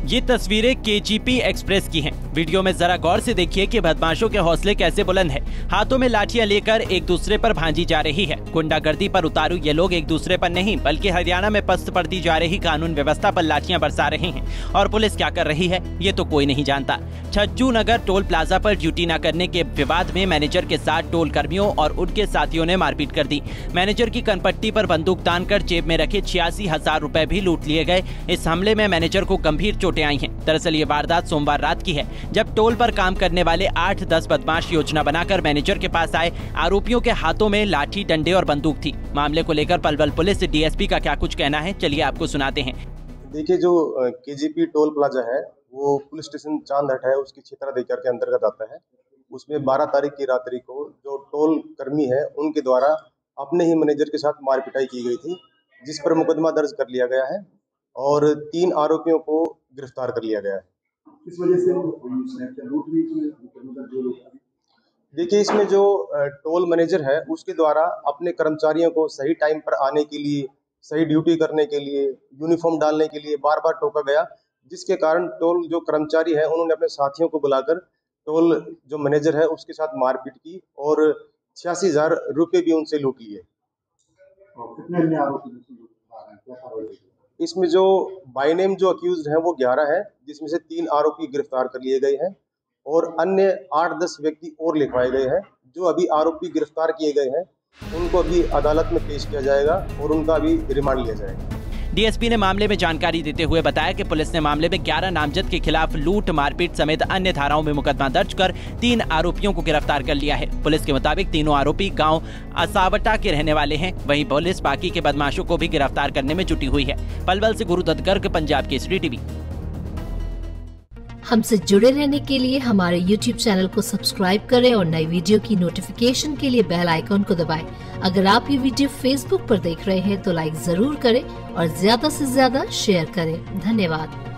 ये तस्वीरें KGP express की हैं। वीडियो में जरा गौर से देखिए कि बदमाशों के हौसले कैसे बुलंद हैं। हाथों में लाठियां लेकर एक दूसरे पर भांजी जा रही है। गुंडागर्दी पर उतारू ये लोग एक दूसरे पर नहीं बल्कि हरियाणा में पस्त पड़ती जा रही कानून व्यवस्था पर लाठियां बरसा रहे हैं। और पुलिस क्या कर रही है ये तो कोई नहीं जानता। छज्जू नगर टोल प्लाजा पर ड्यूटी न करने के विवाद में मैनेजर के साथ टोल कर्मियों और उनके साथियों ने मारपीट कर दी। मैनेजर की कनपट्टी पर बंदूक तानकर जेब में रखे 86,000 रुपए भी लूट लिए गए। इस हमले में मैनेजर को गंभीर चोटें आई हैं। दरअसल ये वारदात सोमवार रात की है, जब टोल पर काम करने वाले 8-10 बदमाश योजना बनाकर मैनेजर के पास आए। आरोपियों के हाथों में लाठी, डंडे और बंदूक थी। मामले को लेकर पलवल पुलिस डीएसपी का क्या कुछ कहना है, चलिए आपको सुनाते हैं। देखिए, जो केजीपी टोल प्लाजा है वो पुलिस स्टेशन चांदहट है, उसकी क्षेत्राधिकार के अंतर्गत आता है। उसमें 12 तारीख की रात्रि को जो टोल कर्मी है उनके द्वारा अपने ही मैनेजर के साथ मारपिटाई की गई थी, जिस पर मुकदमा दर्ज कर लिया गया है और 3 आरोपियों को गिरफ्तार कर लिया गया है। इस वजह से देखिए, इसमें जो टोल मैनेजर है उसके द्वारा अपने कर्मचारियों को सही टाइम पर आने के लिए, सही ड्यूटी करने के लिए, यूनिफॉर्म डालने के लिए बार बार टोका गया, जिसके कारण टोल जो कर्मचारी है उन्होंने अपने साथियों को बुलाकर टोल जो मैनेजर है उसके साथ मारपीट की और 86,000 रुपये भी उनसे लूट लिए। इसमें जो बाय नेम जो अक्यूज्ड हैं वो 11 है, जिसमें से 3 आरोपी गिरफ्तार कर लिए गए हैं और अन्य 8-10 व्यक्ति और लिखवाए गए हैं। जो अभी आरोपी गिरफ्तार किए गए हैं उनको अभी अदालत में पेश किया जाएगा और उनका अभी रिमांड लिया जाएगा। डीएसपी ने मामले में जानकारी देते हुए बताया कि पुलिस ने मामले में 11 नामजद के खिलाफ लूट, मारपीट समेत अन्य धाराओं में मुकदमा दर्ज कर 3 आरोपियों को गिरफ्तार कर लिया है। पुलिस के मुताबिक तीनों आरोपी गांव असावटा के रहने वाले हैं। वहीं पुलिस बाकी के बदमाशों को भी गिरफ्तार करने में जुटी हुई है। पलवल से गुरु दत्त गर्ग, पंजाब केसरी टीवी। हमसे जुड़े रहने के लिए हमारे YouTube चैनल को सब्सक्राइब करें और नई वीडियो की नोटिफिकेशन के लिए बेल आइकॉन को दबाएं। अगर आप ये वीडियो Facebook पर देख रहे हैं तो लाइक जरूर करें और ज्यादा से ज्यादा शेयर करें। धन्यवाद।